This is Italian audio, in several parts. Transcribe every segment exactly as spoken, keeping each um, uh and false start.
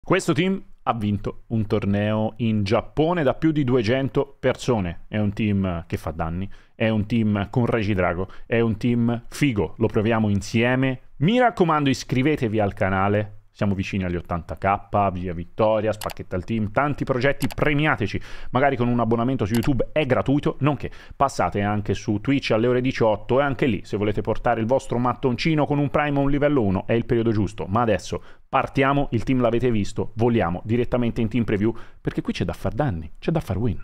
Questo team ha vinto un torneo in Giappone da più di duecento persone. È un team che fa danni, è un team con Regidrago, è un team figo. Lo proviamo insieme. Mi raccomando, iscrivetevi al canale. Siamo vicini agli ottanta k, via Vittoria, Spacchetta al team, tanti progetti, premiateci, magari con un abbonamento su YouTube, è gratuito, nonché passate anche su Twitch alle ore diciotto e anche lì, se volete portare il vostro mattoncino con un Prime o un livello uno, è il periodo giusto. Ma adesso partiamo, il team l'avete visto, voliamo direttamente in team preview, perché qui c'è da far danni, c'è da far win.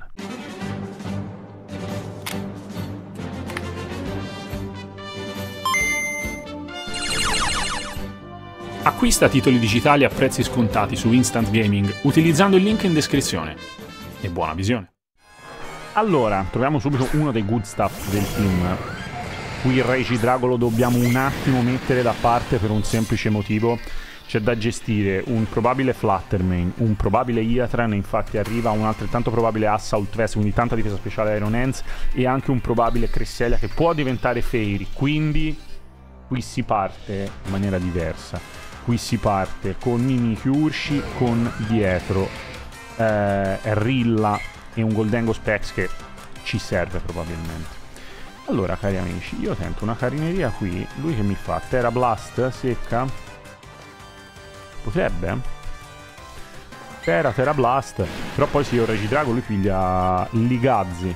Acquista titoli digitali a prezzi scontati su Instant Gaming utilizzando il link in descrizione. E buona visione. Allora, troviamo subito uno dei good stuff del team. Qui il Regidrago lo dobbiamo un attimo mettere da parte per un semplice motivo. C'è da gestire un probabile Fluttermane, un probabile Iatran, infatti arriva un altrettanto probabile Assault Vest, quindi tanta difesa speciale Iron Hands, e anche un probabile Cresselia che può diventare Fairy, quindi qui si parte in maniera diversa. Qui si parte con Mimikyu Urshi, con dietro eh, Rilla e un Goldengo Specs che ci serve probabilmente. Allora, cari amici, io tento una carineria qui. Lui che mi fa? Terra Blast secca? Potrebbe? Terra, Terra Blast. Però poi se io Regidrago lui piglia Ligazzi.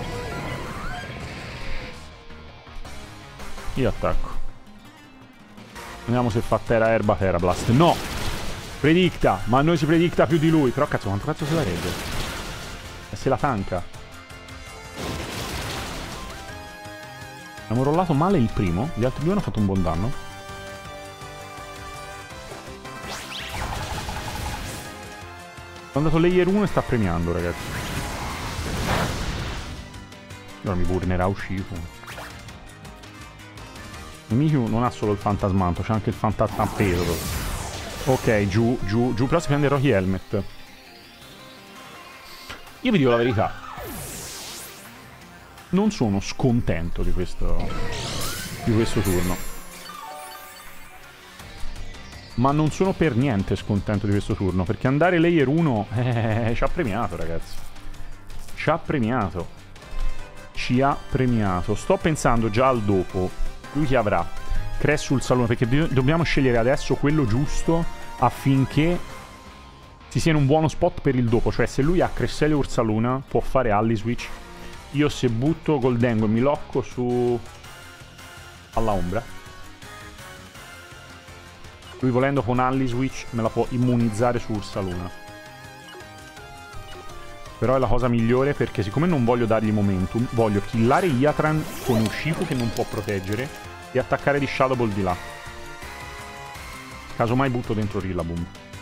Io attacco. Vediamo se fa Terra Erba, Terra Blast. No! Predicta! Ma a noi si predicta più di lui. Però cazzo, quanto cazzo se la regge? E se la tanca. Abbiamo rollato male il primo. Gli altri due hanno fatto un buon danno. È andato layer uno e sta premiando, ragazzi. Ora mi burnerà Urshifu. Mimikyu non ha solo il fantasmanto, c'è anche il fantasmappeso. Ok, giù, giù, giù, però si prende Rocky Helmet. Io vi dico la verità. Non sono scontento di questo, di questo turno. Ma non sono per niente scontento di questo turno, perché andare layer uno eh, ci ha premiato, ragazzi. Ci ha premiato. Ci ha premiato. Sto pensando già al dopo. Lui che avrà Crest sul salone, perché do dobbiamo scegliere adesso quello giusto affinché si sia in un buono spot per il dopo. Cioè se lui ha Cresselia e Ursaluna può fare Ally Switch. Io se butto Goldengo e mi locco su alla ombra, lui volendo con Ally Switch me la può immunizzare su Ursaluna. Però è la cosa migliore perché siccome non voglio dargli momentum, voglio killare Iatran con Urshifu che non può proteggere e attaccare di Shadow Ball di là. Casomai butto dentro Rillaboom.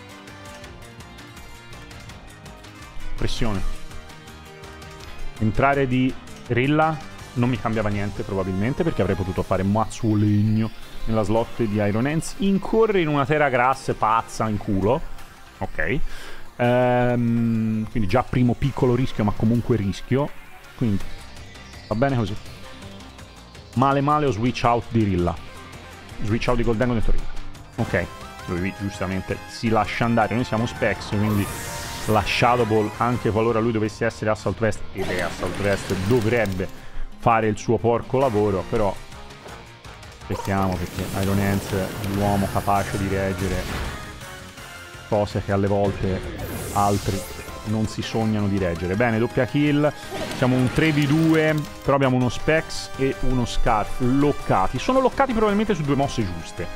Pressione. Entrare di Rilla non mi cambiava niente probabilmente perché avrei potuto fare mazzo legno nella slot di Iron Hands. Incorre in una Terra Grass pazza in culo. Ok. Ehm, quindi già primo piccolo rischio, ma comunque rischio. Quindi va bene così. Male male ho switch out di Rilla. Switch out di Goldengo dentro Rilla. Ok. Lui giustamente si lascia andare. Noi siamo Specs, quindi la Shadow Ball, anche qualora lui dovesse essere Assault Vest, ed è Assault Vest, dovrebbe fare il suo porco lavoro. Però aspettiamo, perché Iron Hands è l'uomo capace di reggere cose che alle volte altri non si sognano di reggere. Bene, doppia kill. Siamo un tre v due, però abbiamo uno Specs e uno Scarf loccati. Sono loccati probabilmente su due mosse giuste.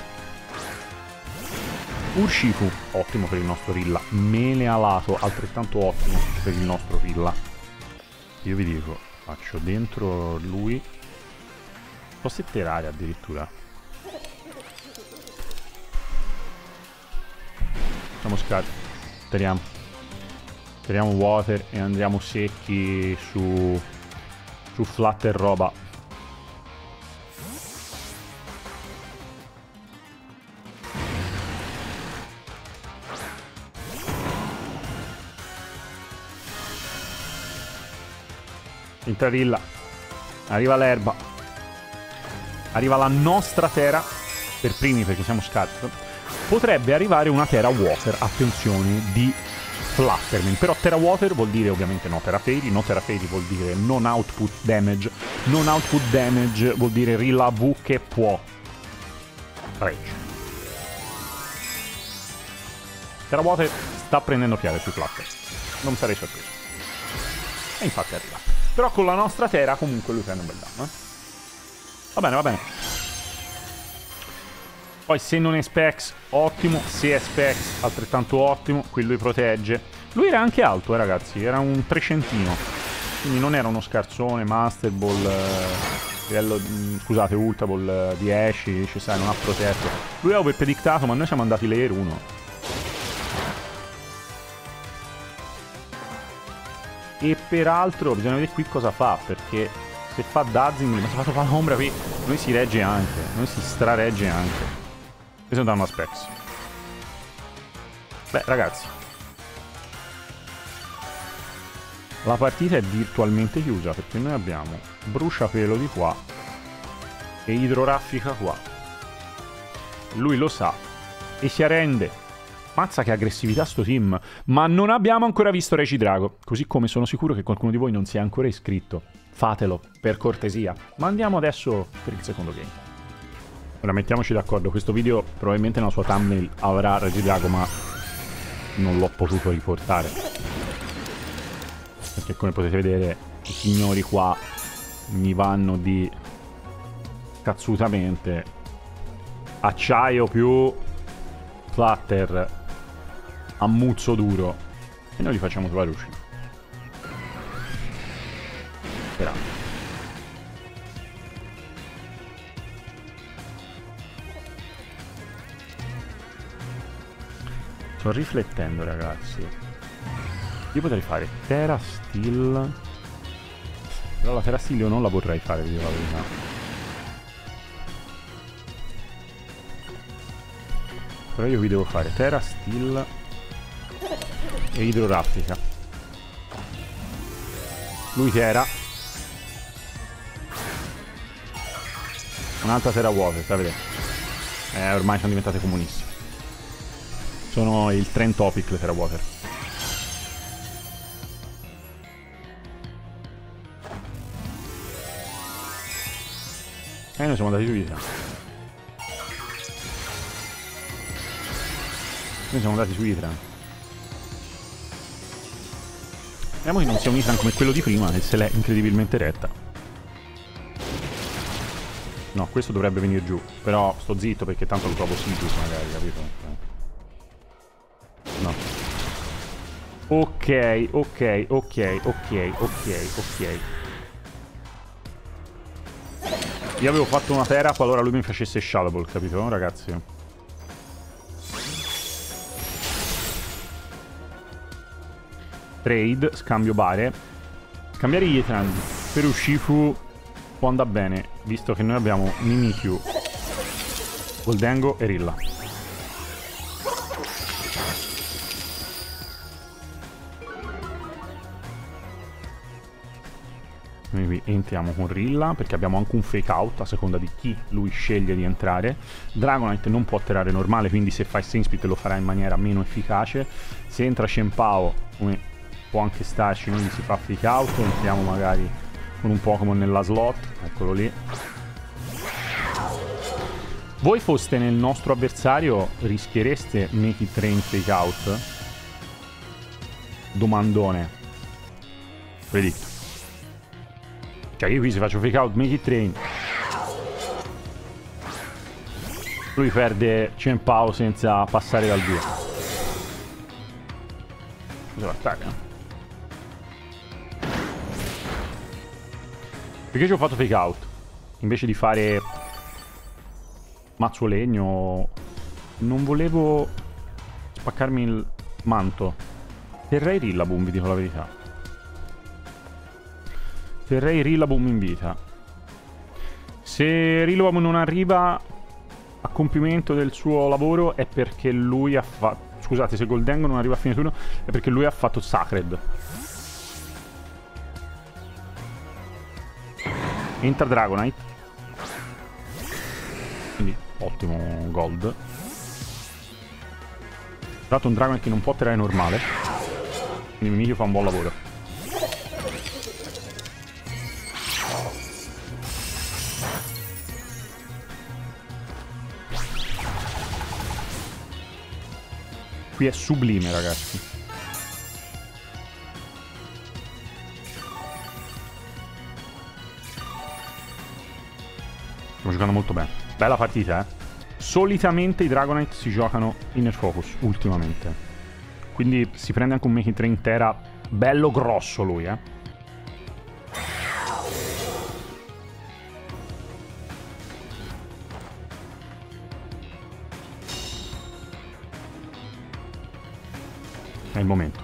Urshifu, ottimo per il nostro Rilla. Mele alato, altrettanto ottimo per il nostro Rilla. Io vi dico, faccio dentro lui. Può setterare addirittura. Facciamo Scarf. Speriamo. Speriamo Water e andiamo secchi su su Flutter roba. Entra Rilla. Arriva l'erba. Arriva la nostra Terra per primi perché siamo Scarf. potrebbe arrivare una Tera Water, attenzione, di Flutterman. Però Tera Water vuol dire ovviamente no Tera Fairy, no Tera Fairy vuol dire non output damage, non output damage vuol dire Rilla V che può Rage. Tera Water sta prendendo piede sui Flutter, non sarei sorpreso. E infatti arriva. Però con la nostra Tera comunque lui prende un bel danno, eh. Va bene, va bene. Poi se non è Specs, ottimo. Se è Specs, altrettanto ottimo. Qui lui protegge. Lui era anche alto, eh, ragazzi. Era un trecentino. Quindi non era uno scarsone. Master Ball, eh, livello, scusate, Ultra Ball eh, dieci. Ci sai, non ha protetto. Lui ha overpredictato, ma noi siamo andati layer uno. E peraltro bisogna vedere qui cosa fa, perché se fa Dazzing, ma se fa troppa l'ombra qui, noi si regge anche. Noi si straregge anche. Questo dà una Specs. Beh, ragazzi, la partita è virtualmente chiusa, perché noi abbiamo Bruciapelo di qua e Idroraffica qua. Lui lo sa e si arrende. Mazza che aggressività sto team. Ma non abbiamo ancora visto Regidrago. Così come sono sicuro che qualcuno di voi non si è ancora iscritto. Fatelo, per cortesia. Ma andiamo adesso per il secondo game. Ora mettiamoci d'accordo, questo video probabilmente nella sua thumbnail avrà Regidrago, ma non l'ho potuto riportare. Perché come potete vedere i signori qua mi vanno di cazzutamente acciaio più Flutter ammuzzo duro e noi li facciamo trovare uscire. Speriamo. Sto riflettendo, ragazzi. Io potrei fare Tera Steel. Però la Tera Steel io non la vorrei fare, vi dico la verità. Però io vi devo fare Tera Steel e Idroraffica. Lui Tera. Un'altra Tera Water, sapete? Eh, ormai sono diventate comunissime. Sono il trend topic le Tera Water. E noi siamo andati su Itra. Noi siamo andati su Itra. Speriamo che non sia un Itran come quello di prima, che se l'è incredibilmente retta. No, questo dovrebbe venire giù. Però sto zitto perché tanto lo trovo Citrus magari, capito? No. Ok, ok, ok, ok, ok, ok. Io avevo fatto una Tera qualora lui mi facesse Shadow Ball, capito, ragazzi? Trade, scambio bare. Scambiare gli Etran per Urshifu può andare bene, visto che noi abbiamo Mimikyu, Goldengo e Rilla. Noi entriamo con Rilla perché abbiamo anche un fake out a seconda di chi lui sceglie di entrare. Dragonite non può atterrare normale, quindi se fa il Saint Split lo farà in maniera meno efficace. Se entra Shenpao, come può anche starci, noi si fa fake out, entriamo magari con un Pokémon nella slot, eccolo lì. Voi foste nel nostro avversario, rischiereste Make It Rain fake out? Domandone. Predicto. Cioè io qui se faccio fake out, Make It Rain, lui perde Shenpao senza passare dal due. Cosa attacca? Perché ci ho fatto fake out? Invece di fare mazzo legno, non volevo spaccarmi il manto. Terrei Rillaboom, vi dico la verità. Terrei Rillaboom in vita. Se Rillaboom non arriva a compimento del suo lavoro è perché lui ha fatto... Scusate, se Goldengo non arriva a fine turno è perché lui ha fatto Sacred. Entra Dragonite. Quindi ottimo gold. Tra l'altro un Dragonite che non può tirare normale. Quindi Mimikyu fa un buon lavoro. Qui è sublime, ragazzi. Stiamo giocando molto bene. Bella partita, eh. Solitamente i Dragonite si giocano Inner Focus, ultimamente. Quindi si prende anche un Making tre intera. Bello grosso lui, eh. È il momento.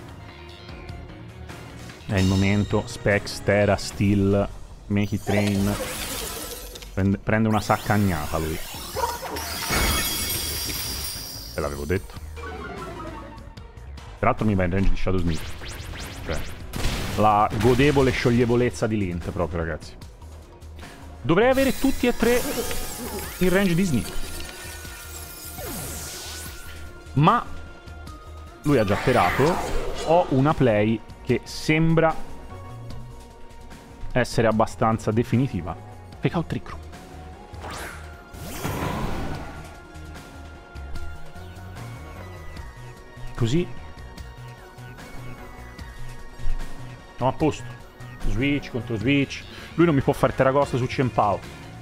È il momento. Specs, Tera, Steel, Make It Train. Prende, prende una saccagnata lui. Te l'avevo detto. Tra l'altro mi va in range di Shadow Sneak. Cioè, la godevole scioglievolezza di Lint proprio, ragazzi. Dovrei avere tutti e tre in range di Sneak. Ma lui ha già terato. Ho una play che sembra essere abbastanza definitiva. Fake out Trick Room. Così. No, a posto. Switch contro Switch. Lui non mi può fare Terracosta su Chien-Pao.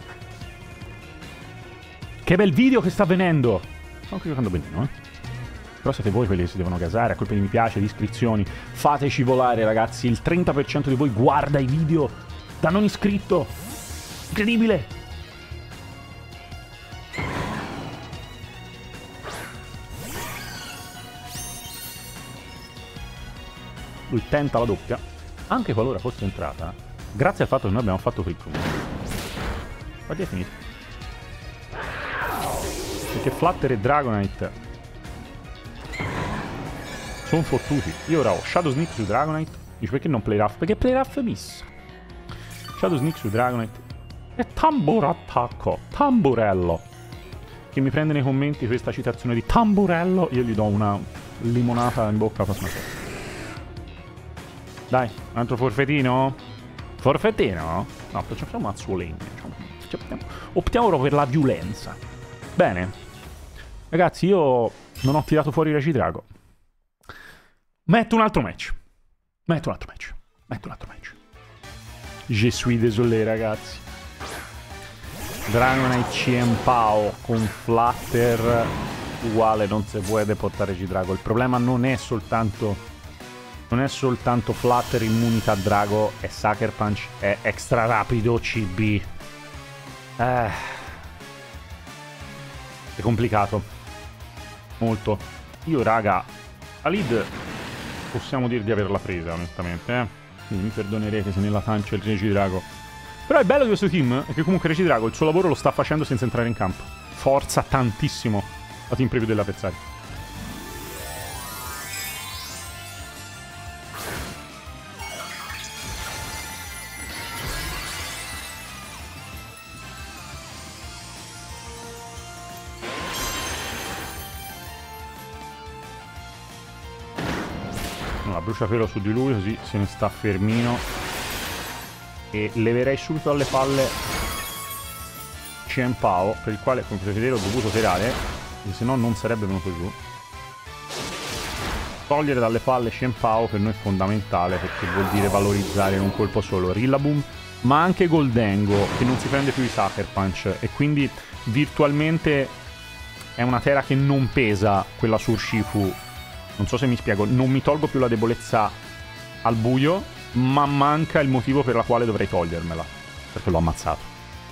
Che bel video che sta avvenendo. Sto anche giocando benino, eh. Però siete voi quelli che si devono gasare, a colpa di mi piace, di iscrizioni. Fateci volare, ragazzi. Il trenta per cento di voi guarda i video da non iscritto. Incredibile. Lui tenta la doppia, anche qualora fosse entrata, grazie al fatto che noi abbiamo fatto Trick Room. Guardi, è finito. Perché Flutter e Dragonite sono fottuti. Io ora ho Shadow Sneak su Dragonite. Dice perché non Play Rough? Perché Play Rough è miss. Shadow Sneak su Dragonite. E tamburo attacco. Tamburello. Che mi prende nei commenti questa citazione di tamburello. Io gli do una limonata in bocca la prossima sera. Dai, un altro forfettino? Forfettino? No, facciamo un mazzuolegno. Optiamo proprio per la violenza. Bene. Ragazzi, io non ho tirato fuori Regidrago. Metto un altro match. Metto un altro match. Metto un altro match. Je suis désolé, ragazzi. Dragonite Chien-Pao con Flutter uguale non si può portare Regidrago. Il problema non è soltanto... Non è soltanto Flutter, immunità Drago, è Sucker Punch, è extra rapido C B. Eh. È complicato. Molto. Io, raga, la lead possiamo dire di averla presa, onestamente, eh. Quindi mi perdonerete se nella tancia il Regidrago. Però il bello di questo team è che comunque Regidrago il suo lavoro lo sta facendo senza entrare in campo. Forza tantissimo la team preview dell'avversario. Bruciapelo su di lui, così se ne sta fermino. E leverei subito alle palle Chien-Pao, per il quale, come potete vedere, ho dovuto tirare, se no non sarebbe venuto giù. Togliere dalle palle Chien-Pao per noi è fondamentale, perché vuol dire valorizzare in un colpo solo Rillaboom, ma anche Goldengo, che non si prende più i Sucker Punch, e quindi virtualmente è una Tera che non pesa quella su Urshifu. Non so se mi spiego, non mi tolgo più la debolezza al buio, ma manca il motivo per la quale dovrei togliermela, perché l'ho ammazzato.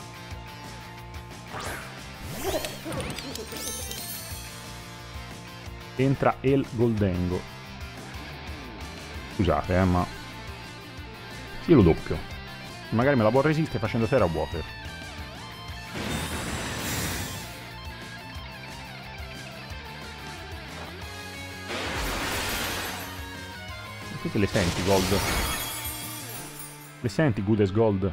Entra El Goldengo. Scusate, eh, ma... Io lo doppio. Magari me la può resistere facendo Tera Water. Che le senti, Gold? Le senti, Good as Gold?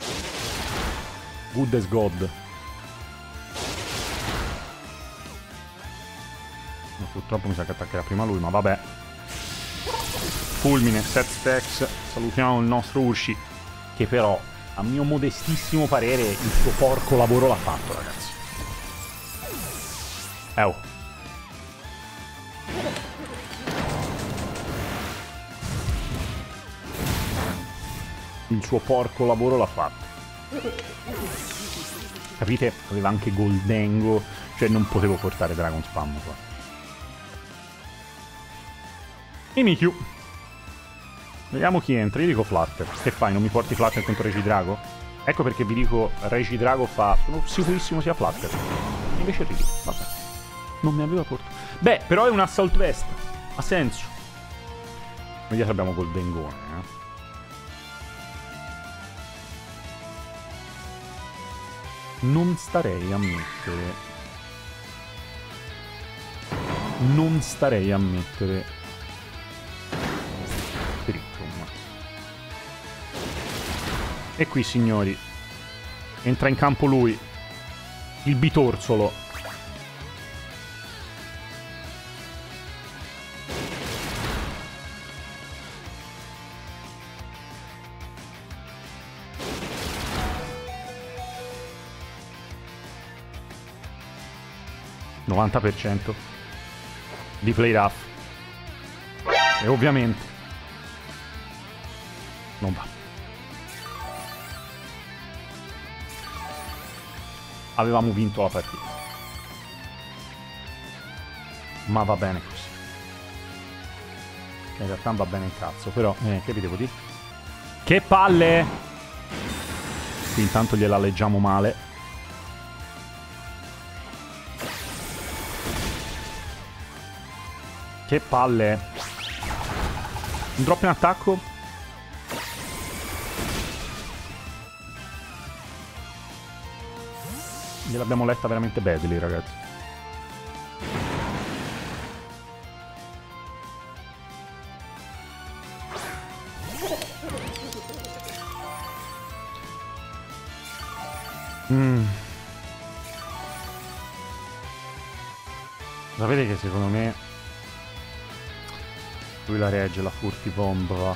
Good as God. Ok. Purtroppo mi sa che attaccherà prima lui, ma vabbè. Fulmine, set stacks. Salutiamo il nostro Urshi, che però, a mio modestissimo parere, il suo porco lavoro l'ha fatto, ragazzi. Eh oh. Il suo porco lavoro l'ha fatto. Capite? Aveva anche Goldengo. Cioè non potevo portare Dragon Spam qua. E Mimikyu. Vediamo chi entra. Io dico Flutter. Che fai? Non mi porti Flutter contro Regidrago? Ecco perché vi dico Regidrago fa... Sono sicurissimo sia Flutter. Invece Rigi. Vabbè. Non mi aveva portato. Beh, però è un Assault Vest. Ha senso. Vediamo se abbiamo Goldengone, eh. Non starei a mettere... Non starei a mettere... Spiritum. E qui, signori, entra in campo lui. Il bitorzolo. novanta per cento di play rough. E ovviamente non va. Avevamo vinto la partita, ma va bene così. In realtà va bene il cazzo, però eh, che vi devo dire? Che palle! Qui intanto gliela leggiamo male. Che palle. Un drop in attacco. Gliel'abbiamo letta veramente badly, ragazzi. Mm. Sapete che secondo me lui la regge, la Furti Bomb va.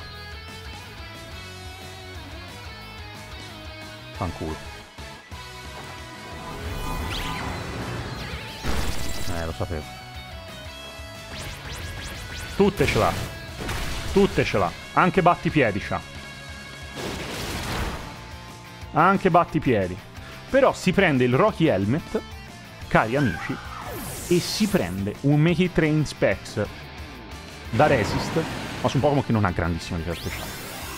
Fanculo. Eh, lo sapevo. Tutte ce l'ha. Tutte ce l'ha. Anche battipiedi c'ha. Anche battipiedi. Però si prende il Rocky Helmet, cari amici, e si prende un Make It Rain Specs da resist, ma su un Pokémon che non ha grandissima difesa speciale.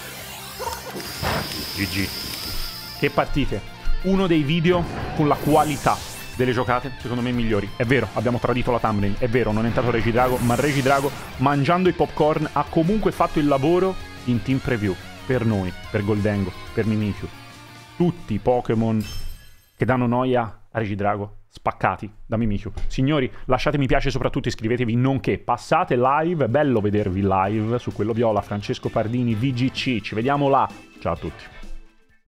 G G. Che partite. Uno dei video con la qualità delle giocate, secondo me, migliori. È vero, abbiamo tradito la thumbnail. È vero, non è entrato Regidrago, ma Regidrago, mangiando i popcorn, ha comunque fatto il lavoro in team preview. Per noi, per Goldengo, per Mimikyu. Tutti i Pokémon che danno noia a Regidrago spaccati da Mimikyu. Signori, lasciate mi piace, soprattutto iscrivetevi, nonché passate live, è bello vedervi live su quello viola. Francesco Pardini, V G C, ci vediamo là. Ciao a tutti.